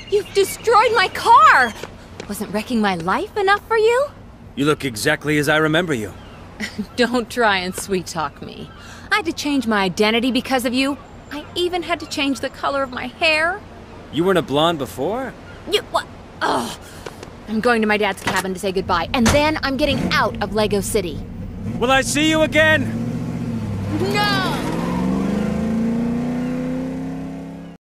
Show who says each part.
Speaker 1: You've destroyed my car! Wasn't wrecking my life enough for you?
Speaker 2: You look exactly as I remember you.
Speaker 1: Don't try and sweet-talk me. I had to change my identity because of you. I even had to change the color of my hair.
Speaker 2: You weren't a blonde before?
Speaker 1: You, what? Ugh. I'm going to my dad's cabin to say goodbye, and then I'm getting out of Lego City.
Speaker 2: Will I see you again?
Speaker 1: No!